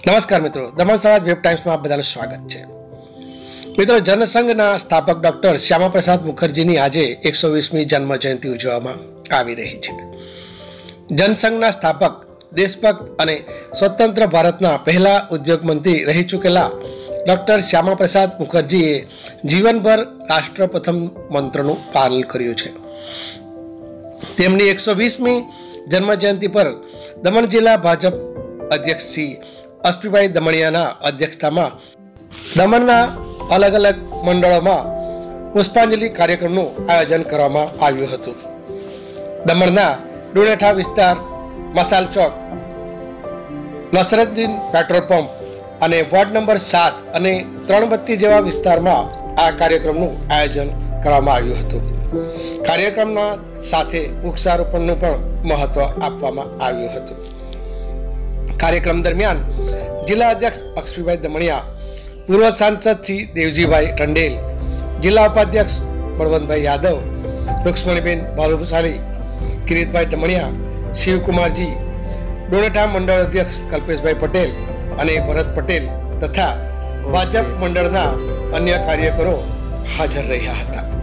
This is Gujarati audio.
નમસ્કાર મિત્રો, દમણ સમાજ વેબ ટાઈમ્સમાં આપ બધાનું સ્વાગત છે. મિત્રો, જનસંઘના સ્થાપક ડોક્ટર શ્યામાપ્રસાદ મુખર્જીની આજે 120મી જન્મ જયંતિ ઉજવવામાં આવી રહી છે. જનસંઘના સ્થાપક, દેશભક્ત અને સ્વતંત્ર ભારતના પહેલા ઉદ્યોગ મંત્રી રહી ચૂકેલા ડોક્ટર શ્યામાપ્રસાદ મુખર્જીએ જીવનભર રાષ્ટ્ર પ્રથમ મંત્રનું પાલન કર્યું છે. તેમની 120મી જન્મ જયંતિ પર દમણ જિલ્લા ભાજપ અધ્યક્ષ શ્રી અશ્વિભાઈ દમણિયાના અધ્યક્ષતામાં દમણના અલગ અલગ મંડળોમાં પુષ્પાંજલિ કાર્યક્રમનું આયોજન કરવામાં આવ્યું હતું. દમણના ડુણેઠા વિસ્તાર, મસાલ ચોક, નસરતદીન પેટ્રોલ પંપ અને વોર્ડ નંબર 7 અને ત્રણબત્તી જેવા વિસ્તારમાં આ કાર્યક્રમનું આયોજન કરવામાં આવ્યું હતું. કાર્યક્રમના સાથે વૃક્ષારોપણનું પણ મહત્વ આપવામાં આવ્યું હતું. કાર્યક્રમ દરમિયાન જિલ્લા અધ્યક્ષ અશ્વિભાઈ દમણિયા, પૂર્વ સાંસદ શ્રી દેવજીભાઈ ટંડેલ, જિલ્લા ઉપાધ્યક્ષ બળવંતભાઈ યાદવ, રૂક્ષ્મણીબેન ભાલુશાલી, કિરીટભાઈ દમણિયા, શિવકુમારજી, ડોનેઠા મંડળ અધ્યક્ષ કલ્પેશભાઈ પટેલ અને ભરત પટેલ તથા ભાજપ મંડળના અન્ય કાર્યકરો હાજર રહ્યા હતા.